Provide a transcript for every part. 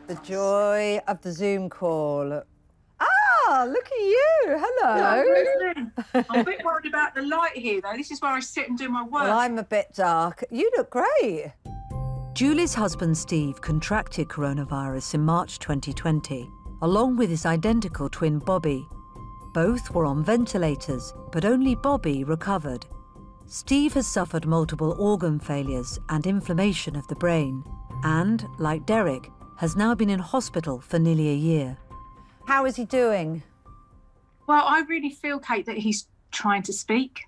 The joy of the Zoom call. Ah, look at you. Hello. I'm a bit worried about the light here, though. This is where I sit and do my work. Well, I'm a bit dark. You look great. Julie's husband, Steve, contracted coronavirus in March 2020, along with his identical twin, Bobby. Both were on ventilators, but only Bobby recovered. Steve has suffered multiple organ failures and inflammation of the brain, and, like Derek, has now been in hospital for nearly a year. How is he doing? Well, I really feel, Kate, that he's trying to speak.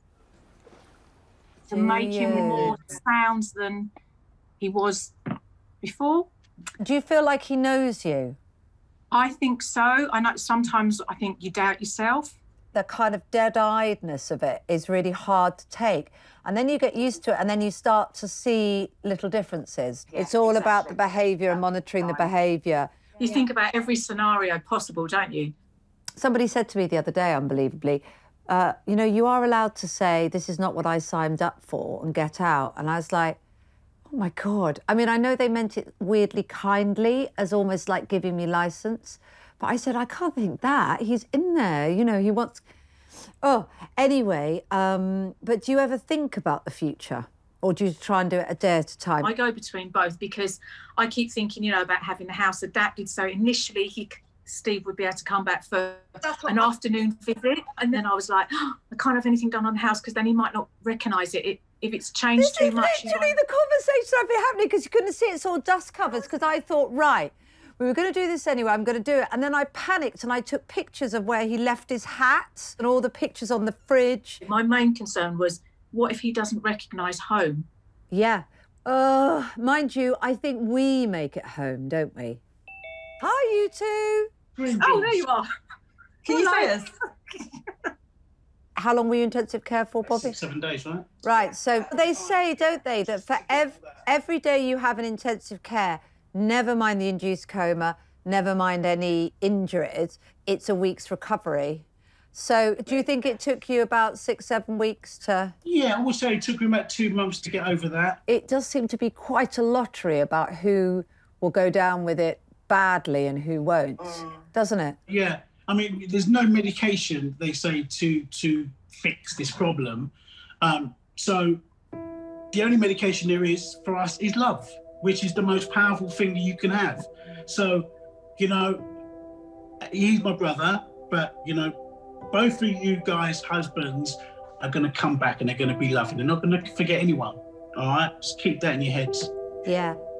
To make him more sounds than he was before. Do you feel like he knows you? I think so. I know sometimes I think you doubt yourself. The kind of dead-eyedness of it is really hard to take. And then you get used to it, and then you start to see little differences. Yeah, it's all about the behaviour and monitoring the behaviour. You think about every scenario possible, don't you? Somebody said to me the other day, unbelievably, you know, you are allowed to say, this is not what I signed up for, and get out. And I was like, oh, my God. I mean, I know they meant it weirdly kindly, as almost like giving me licence. But I said, I can't think that. He's in there, you know, he wants... Oh, anyway, but do you ever think about the future? Or do you try and do it a day at a time? I go between both because I keep thinking, you know, about having the house adapted. So initially, Steve would be able to come back for an afternoon visit. And then I was like, oh, I can't have anything done on the house because then he might not recognise it. If it's changed too much. This is literally the conversation I've been having because you couldn't see it's all dust covers because I thought, right, we were going to do this anyway, I'm going to do it. And then I panicked and I took pictures of where he left his hat and all the pictures on the fridge. My main concern was, what if he doesn't recognise home? Yeah. Mind you, I think we make it home, don't we? Hi, you two. Oh, there you are. Can you see us? How long were you in intensive care for, Bobby? 7 days, right? Right, so they say, don't they, that for every day you have an intensive care, never mind the induced coma, never mind any injuries, it's a week's recovery. So do you think it took you about 6, 7 weeks to... Yeah, I would say it took me about 2 months to get over that. It does seem to be quite a lottery about who will go down with it badly and who won't, doesn't it? Yeah, I mean, there's no medication, they say, to fix this problem. So the only medication there is for us is love, which is the most powerful thing that you can have. So, you know, he's my brother, but, you know, both of you guys' husbands are going to come back and they're going to be loving. They're not going to forget anyone, all right? Just keep that in your heads. Yeah.